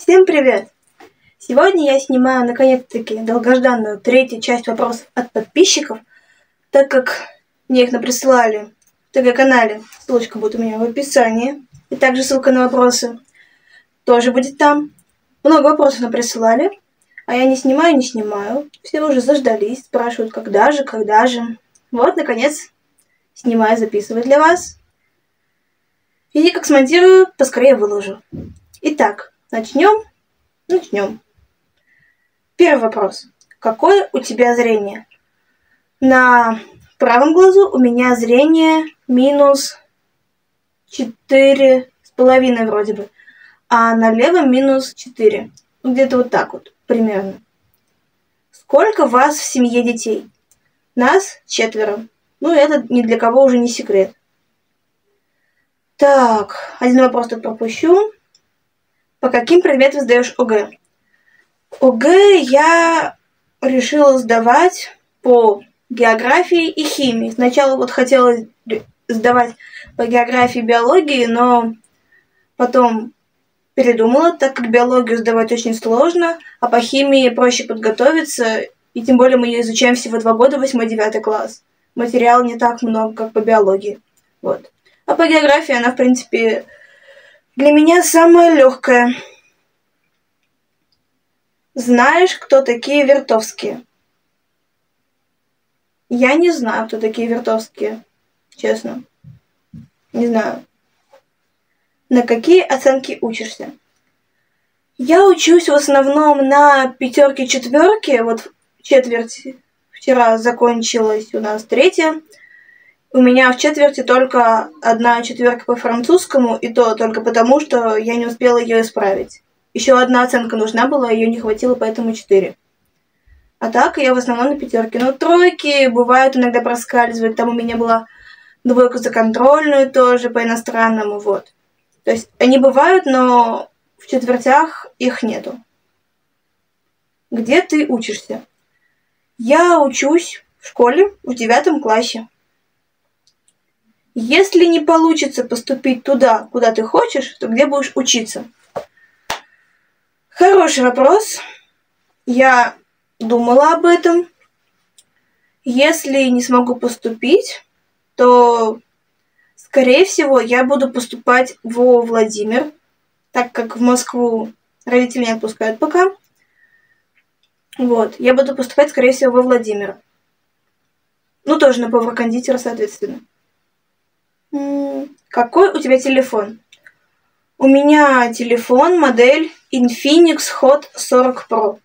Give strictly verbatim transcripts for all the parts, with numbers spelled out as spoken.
Всем привет! Сегодня я снимаю наконец-таки долгожданную третью часть вопросов от подписчиков, так как мне их наприсылали в ТГ-канале. Ссылочка будет у меня в описании. И также ссылка на вопросы тоже будет там. Много вопросов наприсылали, а я не снимаю, не снимаю. Все уже заждались, спрашивают, когда же, когда же. Вот, наконец, снимаю, записываю для вас. И как смонтирую, поскорее выложу. Итак, начнем. Начнем. Первый вопрос. Какое у тебя зрение? На правом глазу у меня зрение минус четыре с половиной вроде бы, а на левом минус четыре. Где-то вот так вот, примерно. Сколько вас в семье детей? Нас четверо. Ну, это ни для кого уже не секрет. Так, один вопрос тут пропущу. По каким предметам сдаешь ОГЭ? ОГЭ я решила сдавать по географии и химии. Сначала вот хотела сдавать по географии и биологии, но потом передумала, так как биологию сдавать очень сложно, а по химии проще подготовиться, и тем более мы ее изучаем всего два года, восьмой-девятый класс. Материала не так много, как по биологии. Вот. А по географии она, в принципе, для меня самая легкая. Знаешь, кто такие Вертовские? Я не знаю, кто такие Вертовские. Честно. Не знаю. На какие оценки учишься? Я учусь в основном на пятерки, четверки. Вот четверть вчера закончилась у нас третья. У меня в четверти только одна четверка по французскому, и то только потому, что я не успела ее исправить. Еще одна оценка нужна была, ее не хватило, поэтому четыре. А так я в основном на пятерке. Но тройки бывают иногда проскальзывают. Там у меня была двойка за контрольную тоже по иностранному, вот. То есть они бывают, но в четвертях их нету. Где ты учишься? Я учусь в школе в девятом классе. Если не получится поступить туда, куда ты хочешь, то где будешь учиться? Хороший вопрос. Я думала об этом. Если не смогу поступить, то, скорее всего, я буду поступать во Владимир, так как в Москву родители не отпускают пока. Вот, я буду поступать, скорее всего, во Владимир. Ну, тоже на повар-кондитера, соответственно. Какой у тебя телефон? У меня телефон модель Infinix Hot сорок Pro.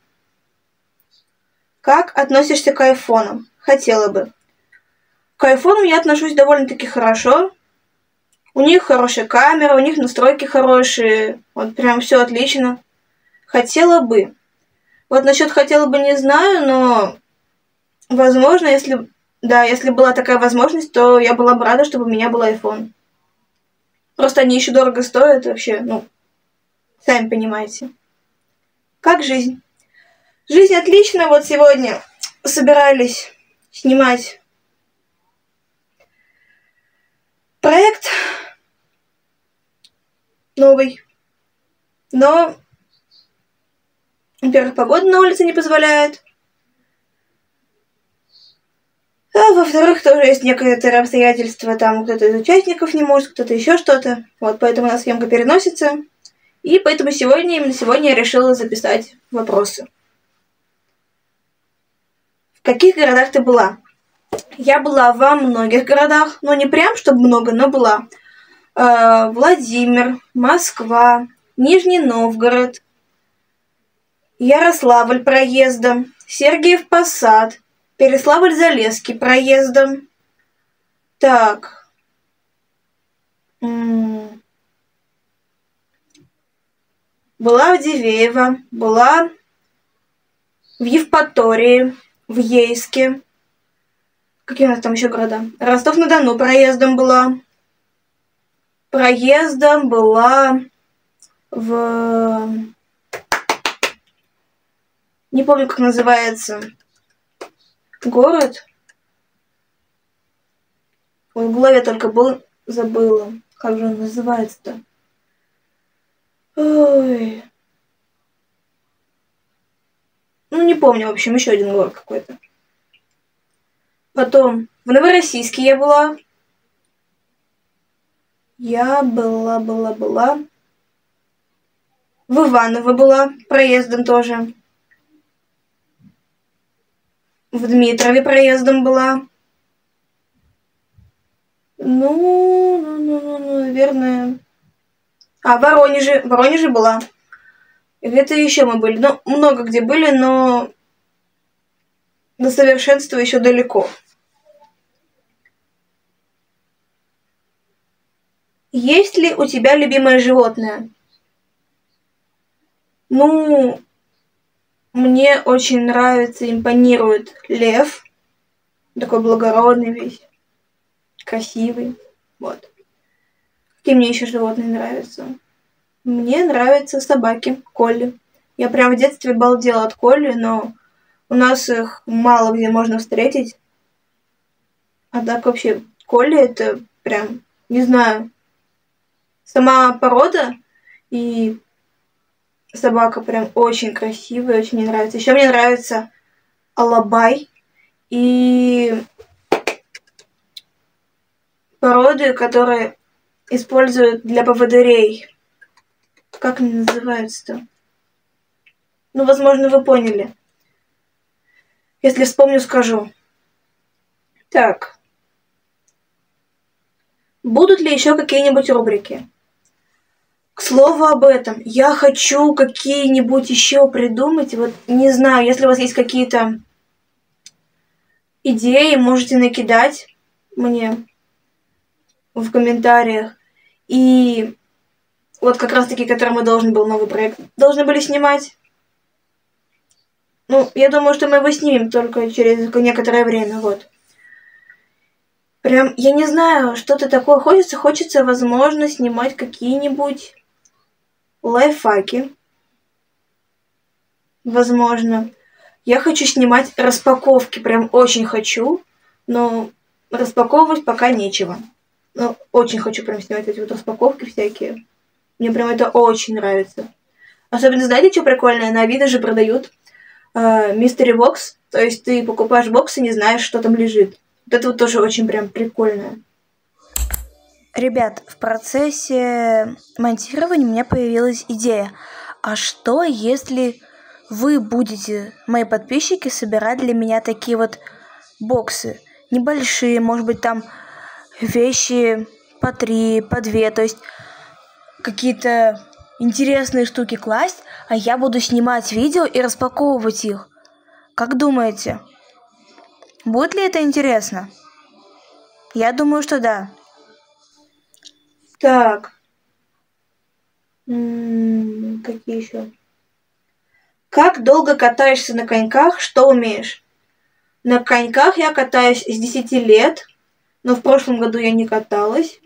Как относишься к айфонам? Хотела бы. К айфону я отношусь довольно-таки хорошо. У них хорошая камера, у них настройки хорошие. Вот прям все отлично. Хотела бы. Вот насчет хотела бы не знаю, но возможно, если да, если была такая возможность, то я была бы рада, чтобы у меня был iPhone. Просто они еще дорого стоят вообще, ну, сами понимаете. Как жизнь? Жизнь отлично. Вот сегодня собирались снимать проект новый. Но, во-первых, погода на улице не позволяет. А во-вторых, тоже есть некоторые обстоятельства. Там кто-то из участников не может, кто-то еще что-то. Вот, поэтому у нас съемка переносится. И поэтому сегодня, именно сегодня я решила записать вопросы. В каких городах ты была? Я была во многих городах. Ну, не прям, чтобы много, но была. Э, Владимир, Москва, Нижний Новгород, Ярославль проездом, Сергиев Посад, Переславль-Залесский проездом. Так. М-м. Была в Дивеево, была в Евпатории, в Ейске. Какие у нас там еще города? Ростов-на-Дону проездом была. Проездом была в... Не помню, как называется город. Ой, в голове только был, забыла. Как же он называется-то? Ой. помню, в общем, еще один город какой-то. Потом в Новороссийске я была. Я была, была, была. В Иваново была, проездом тоже. В Дмитрове проездом была. Ну, ну, ну, ну, ну, наверное. А, в Воронеже. В Воронеже была. И где-то еще мы были. Ну, много где были, но до совершенства еще далеко. Есть ли у тебя любимое животное? Ну, мне очень нравится, импонирует лев. Такой благородный весь, красивый. Вот. Какие мне еще животные нравятся? Мне нравятся собаки, колли. Я прям в детстве балдела от колли, но у нас их мало где можно встретить. А так вообще, колли это прям, не знаю, сама порода и собака прям очень красивая, очень мне нравится. Еще мне нравится алабай и породы, которые используют для поводырей. Как они называются-то? Ну, возможно, вы поняли. Если вспомню, скажу. Так. Будут ли еще какие-нибудь рубрики? К слову об этом, я хочу какие-нибудь еще придумать. Вот не знаю, если у вас есть какие-то идеи, можете накидать мне в комментариях. И вот как раз таки, который мы должен был новый проект, должны были снимать. Ну, я думаю, что мы его снимем только через некоторое время, вот. Прям, я не знаю, что-то такое хочется. Хочется, возможно, снимать какие-нибудь лайфхаки. Возможно. Я хочу снимать распаковки, прям очень хочу, но распаковывать пока нечего. Но очень хочу прям снимать эти вот распаковки всякие. Мне прям это очень нравится. Особенно, знаете, что прикольное? На Авито же продают мистери бокс. То есть ты покупаешь бокс и не знаешь, что там лежит. Вот это вот тоже очень прям прикольно. Ребят, в процессе монтирования у меня появилась идея. А что, если вы будете, мои подписчики, собирать для меня такие вот боксы? Небольшие, может быть, там вещи по три, по две. То есть какие-то интересные штуки класть, а я буду снимать видео и распаковывать их. Как думаете, будет ли это интересно? Я думаю, что да. Так. М-м, какие еще? Как долго катаешься на коньках? Что умеешь? На коньках я катаюсь с десяти лет, но в прошлом году я не каталась.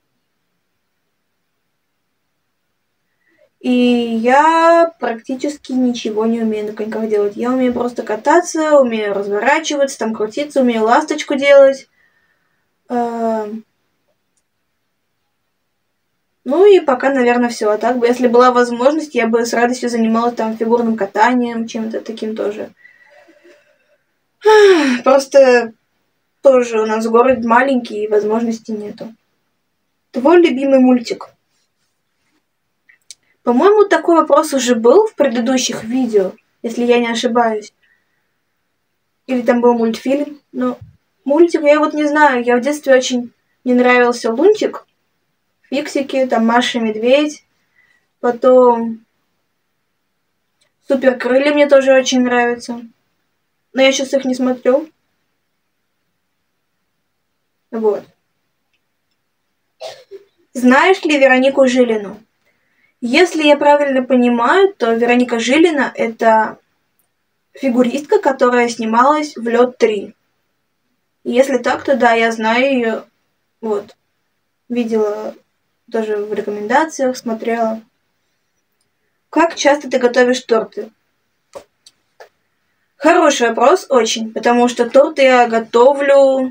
И я практически ничего не умею на коньках делать. Я умею просто кататься, умею разворачиваться, там крутиться, умею ласточку делать. Ну и пока, наверное, все. А так бы, если была возможность, я бы с радостью занималась там фигурным катанием, чем-то таким тоже. Просто тоже у нас город маленький, и возможностей нету. Твой любимый мультик? По-моему, такой вопрос уже был в предыдущих видео, если я не ошибаюсь. Или там был мультфильм. Но мультик, я вот не знаю, я в детстве очень мне нравился Лунтик, Фиксики, там Маша и Медведь. Потом Супер Крылья мне тоже очень нравятся. Но я сейчас их не смотрю. Вот. Знаешь ли Веронику Жилину? Если я правильно понимаю, то Вероника Жилина – это фигуристка, которая снималась в Лед три. Если так, то да, я знаю ее. Вот. Видела тоже в рекомендациях, смотрела. Как часто ты готовишь торты? Хороший вопрос, очень. Потому что торты я готовлю,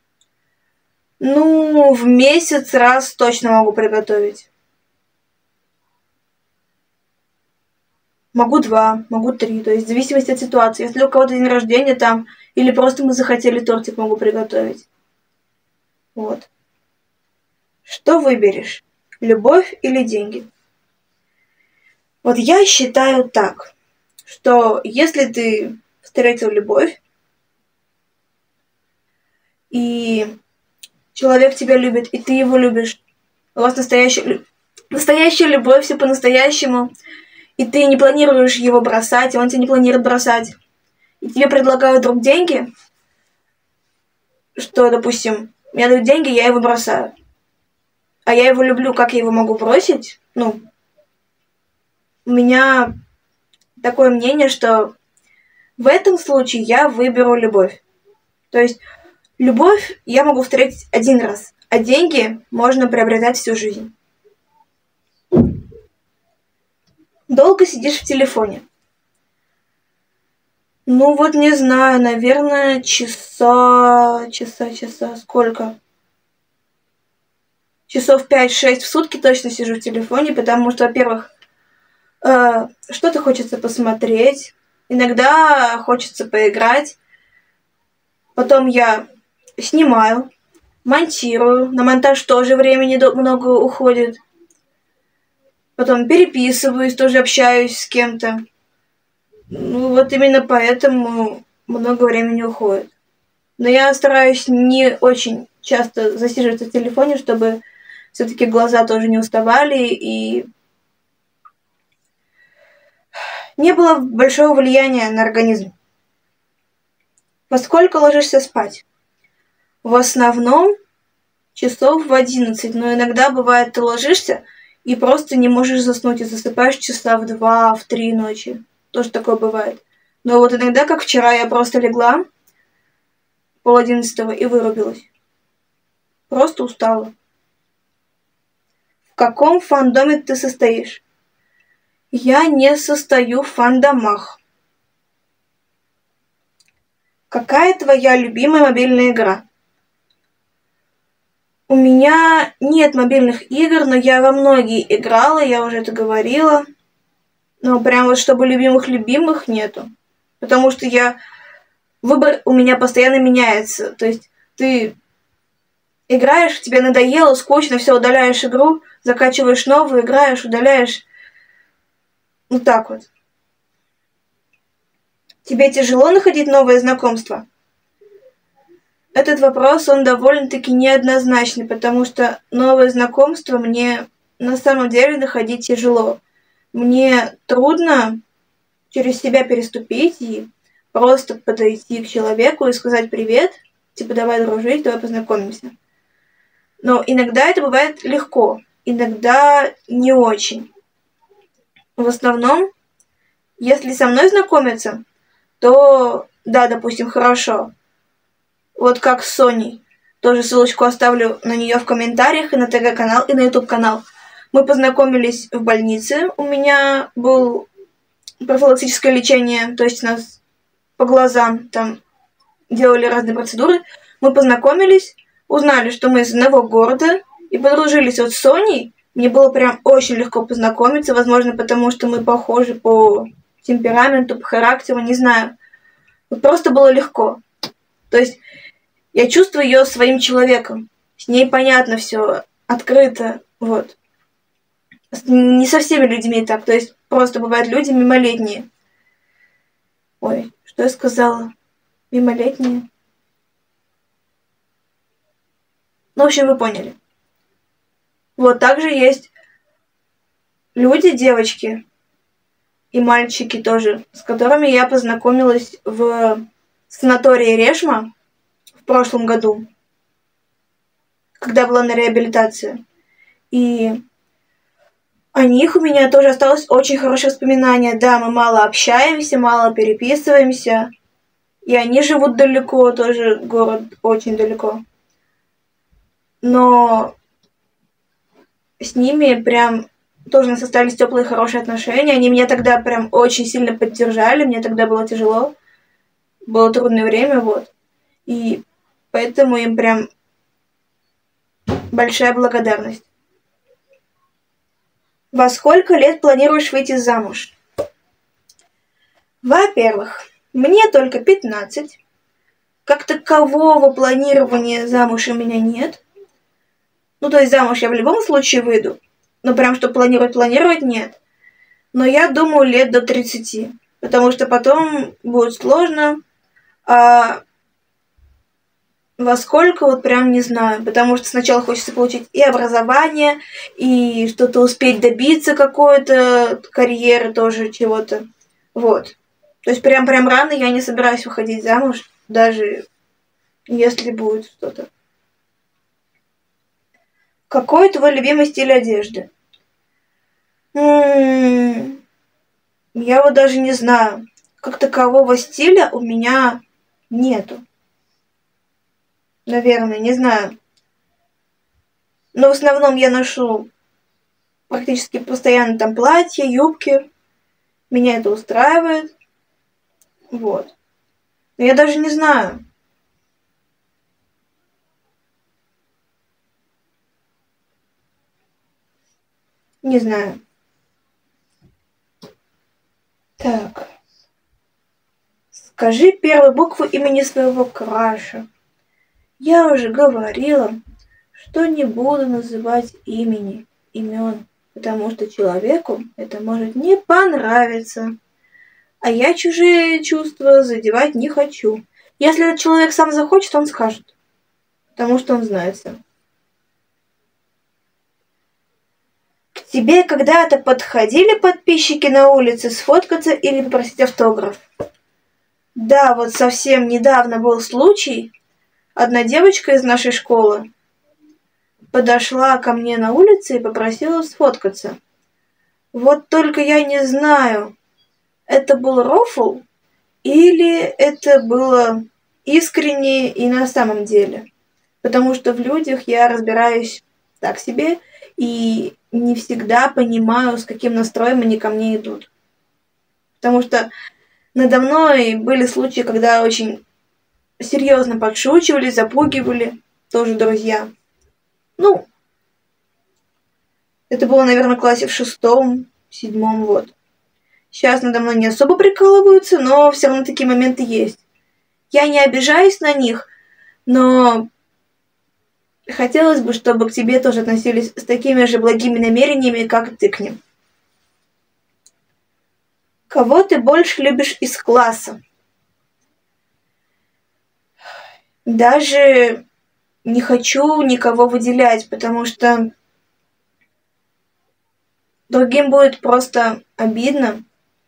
ну, в месяц раз точно могу приготовить. Могу два, могу три. То есть в зависимости от ситуации. Если у кого-то день рождения там, или просто мы захотели тортик, могу приготовить. Вот. Что выберешь? Любовь или деньги? Вот я считаю так, что если ты встретил любовь, и человек тебя любит, и ты его любишь, у вас настоящая, настоящая любовь, все по-настоящему, и ты не планируешь его бросать, и он тебя не планирует бросать, и тебе предлагают вдруг деньги, что, допустим, мне дают деньги, я его бросаю. А я его люблю, как я его могу бросить? Ну, у меня такое мнение, что в этом случае я выберу любовь. То есть любовь я могу встретить один раз, а деньги можно приобретать всю жизнь. Долго сидишь в телефоне? Ну вот не знаю, наверное, часа, часа, часа, сколько? Часов пять-шесть в сутки точно сижу в телефоне, потому что, во-первых, э, что-то хочется посмотреть, иногда хочется поиграть, потом я снимаю, монтирую, на монтаж тоже времени много уходит, потом переписываюсь, тоже общаюсь с кем-то. Ну вот именно поэтому много времени уходит. Но я стараюсь не очень часто засиживаться в телефоне, чтобы все-таки глаза тоже не уставали и не было большого влияния на организм. Во сколько ложишься спать? В основном часов в одиннадцать, но иногда бывает, ты ложишься и просто не можешь заснуть, и засыпаешь часа в два, в три ночи. Тоже такое бывает. Но вот иногда, как вчера, я просто легла пол одиннадцатого и вырубилась. Просто устала. В каком фандоме ты состоишь? Я не состою в фандомах. Какая твоя любимая мобильная игра? У меня нет мобильных игр, но я во многие играла, я уже это говорила. Но прям вот чтобы любимых-любимых нету. Потому что я... Выбор у меня постоянно меняется. То есть ты играешь, тебе надоело, скучно, все, удаляешь игру, закачиваешь новую, играешь, удаляешь. Вот так вот. Тебе тяжело находить новые знакомства? Этот вопрос, он довольно-таки неоднозначный, потому что новые знакомства мне на самом деле находить тяжело. Мне трудно через себя переступить и просто подойти к человеку и сказать привет, типа давай дружить, давай познакомимся. Но иногда это бывает легко, иногда не очень. В основном, если со мной знакомятся, то да, допустим, хорошо. Вот как с Соней. Тоже ссылочку оставлю на нее в комментариях и на ТГ-канал, и на YouTube-канал. Мы познакомились в больнице. У меня был профилактическое лечение, то есть нас по глазам там делали разные процедуры. Мы познакомились, узнали, что мы из одного города, и подружились. Вот с Соней мне было прям очень легко познакомиться, возможно, потому что мы похожи по темпераменту, по характеру, не знаю. Вот просто было легко. То есть я чувствую ее своим человеком. С ней понятно все, открыто, вот. Не со всеми людьми так, то есть просто бывают люди мимолетние. Ой, что я сказала? Мимолетние. Ну, в общем, вы поняли. Вот также есть люди, девочки и мальчики тоже, с которыми я познакомилась в санатории Решма в прошлом году, когда была на реабилитации. И о них у меня тоже осталось очень хорошее воспоминание. Да, мы мало общаемся, мало переписываемся. И они живут далеко, тоже город очень далеко. Но с ними прям тоже у нас остались теплые, хорошие отношения. Они меня тогда прям очень сильно поддержали. Мне тогда было тяжело. Было трудное время, вот. И поэтому им прям большая благодарность. Во сколько лет планируешь выйти замуж? Во-первых, мне только пятнадцать. Как такового планирования замуж у меня нет. Ну, то есть замуж я в любом случае выйду. Но прям что планировать, планировать нет. Но я думаю лет до тридцати. Потому что потом будет сложно. А во сколько, вот прям не знаю. Потому что сначала хочется получить и образование, и что-то успеть добиться какой-то карьеры тоже, чего-то. Вот. То есть прям-прям рано я не собираюсь выходить замуж, даже если будет что-то. Какой твой любимый стиль одежды? М-м-м, я вот даже не знаю. Как такового стиля у меня нету. Наверное, не знаю. Но в основном я ношу практически постоянно там платья, юбки. Меня это устраивает. Вот. Но я даже не знаю. Не знаю. Так. Скажи первую букву имени своего краша. Я уже говорила, что не буду называть имени, имен, потому что человеку это может не понравиться. А я чужие чувства задевать не хочу. Если этот человек сам захочет, он скажет. Потому что он знает сам. К тебе когда-то подходили подписчики на улице сфоткаться или попросить автограф? Да, вот совсем недавно был случай. Одна девочка из нашей школы подошла ко мне на улице и попросила сфоткаться. Вот только я не знаю, это был рофл или это было искренне и на самом деле. Потому что в людях я разбираюсь так себе и не всегда понимаю, с каким настроем они ко мне идут. Потому что надо мной были случаи, когда очень серьезно подшучивали, запугивали, тоже друзья. Ну, это было, наверное, в классе в шестом, седьмом, вот. Сейчас надо мной не особо прикалываются, но все равно такие моменты есть. Я не обижаюсь на них, но хотелось бы, чтобы к тебе тоже относились с такими же благими намерениями, как ты к ним. Кого ты больше любишь из класса? Даже не хочу никого выделять, потому что другим будет просто обидно.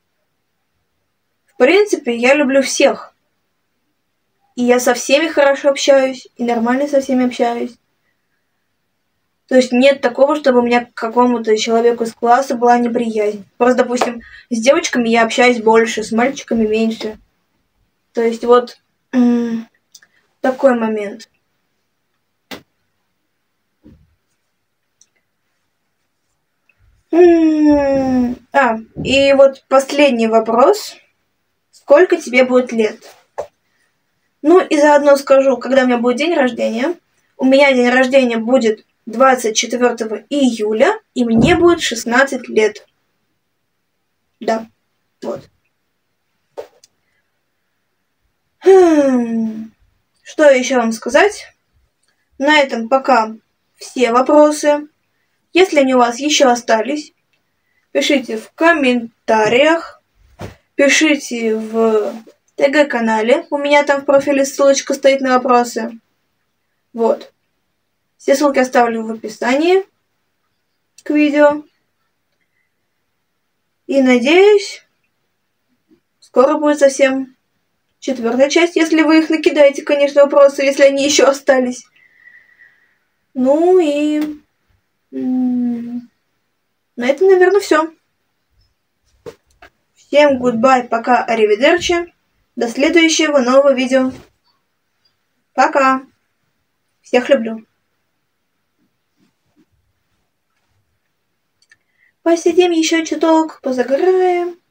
В принципе, я люблю всех. И я со всеми хорошо общаюсь, и нормально со всеми общаюсь. То есть нет такого, чтобы у меня к какому-то человеку из класса была неприязнь. Просто, допустим, с девочками я общаюсь больше, с мальчиками меньше. То есть вот м- такой момент. М- А, и вот последний вопрос. Сколько тебе будет лет? Ну и заодно скажу, когда у меня будет день рождения. У меня день рождения будет двадцать четвёртого июля, и мне будет шестнадцать лет. Да, вот. Хм. Что еще вам сказать? На этом пока все вопросы. Если они у вас еще остались, пишите в комментариях, пишите в ТГ-канале. У меня там в профиле ссылочка стоит на вопросы. Вот. Все ссылки оставлю в описании к видео. И надеюсь, скоро будет совсем четвертая часть, если вы их накидаете, конечно, вопросы, если они еще остались. Ну и м- на этом, наверное, все. Всем goodbye, пока, аривидерчи. До следующего нового видео. Пока. Всех люблю. Посидим еще чуток, позагораем.